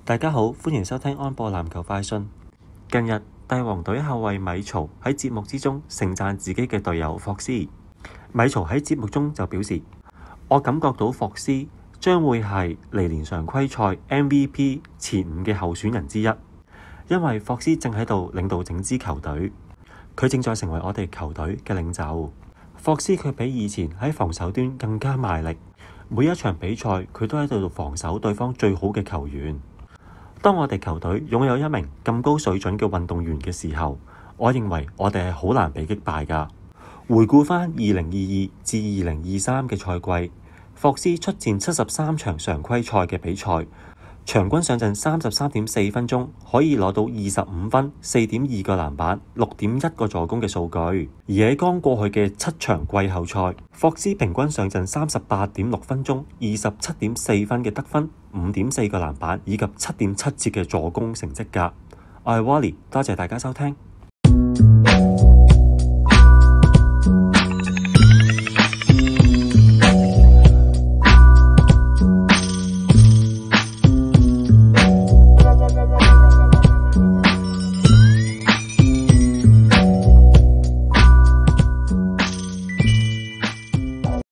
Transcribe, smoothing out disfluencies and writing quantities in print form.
大家好，歡迎收聽安播籃球快訊。近日，帝王隊後衛米曹喺節目之中盛讚自己嘅隊友霍斯。米曹喺節目中就表示：我感覺到霍斯將會係嚟年常規賽 MVP 前5嘅候選人之一，因為霍斯正喺度領導整支球隊，佢正在成為我哋球隊嘅領袖。霍斯佢比以前喺防守端更加賣力，每一場比賽佢都喺度防守對方最好嘅球員。當我哋球隊擁有一名咁高水準嘅運動員嘅時候，我認為我哋係好難被擊敗㗎。回顧返2022至2023嘅賽季，霍斯出戰73場常規賽嘅比賽，場均上陣33.4分鐘，可以攞到25分、4.2個籃板、6.1個助攻嘅數據。而喺剛過去嘅7場季後賽，霍斯平均上陣38.6分鐘、27.4分嘅得分、5.4個籃板以及7.7次嘅助攻成績㗎。我係 Wally，多謝大家收聽。